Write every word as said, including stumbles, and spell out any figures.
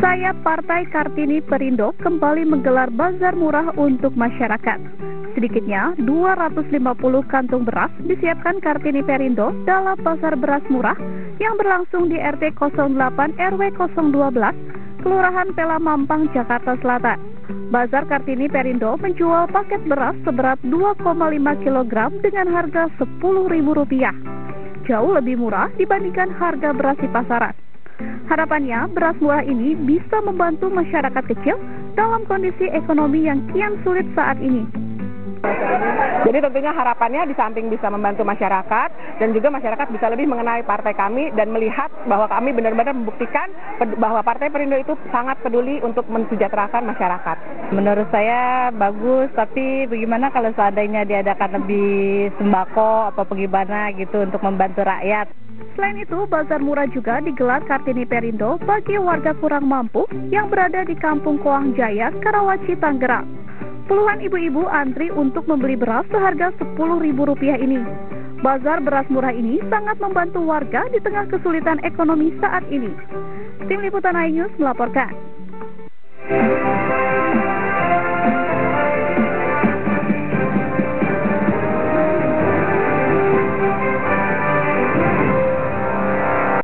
Sayap Partai Kartini Perindo kembali menggelar bazar murah untuk masyarakat. Sedikitnya dua ratus lima puluh kantung beras disiapkan Kartini Perindo dalam bazar beras murah yang berlangsung di R T nol delapan R W nol dua belas, Kelurahan Pela Mampang, Jakarta Selatan. Bazar Kartini Perindo menjual paket beras seberat dua koma lima kilogram dengan harga sepuluh ribu rupiah. Jauh lebih murah dibandingkan harga beras di pasaran. Harapannya, beras murah ini bisa membantu masyarakat kecil dalam kondisi ekonomi yang kian sulit saat ini. Jadi tentunya harapannya di samping bisa membantu masyarakat dan juga masyarakat bisa lebih mengenai partai kami dan melihat bahwa kami benar-benar membuktikan bahwa Partai Perindo itu sangat peduli untuk mensejahterakan masyarakat. Menurut saya bagus, tapi bagaimana kalau seandainya diadakan lebih sembako apa bagaimana gitu untuk membantu rakyat. Selain itu, bazar murah juga digelar Kartini Perindo bagi warga kurang mampu yang berada di Kampung Koang Jaya, Karawaci, Tangerang. Puluhan ibu-ibu antri untuk membeli beras seharga sepuluh ribu rupiah ini. Bazar beras murah ini sangat membantu warga di tengah kesulitan ekonomi saat ini. Tim Liputan iNews melaporkan.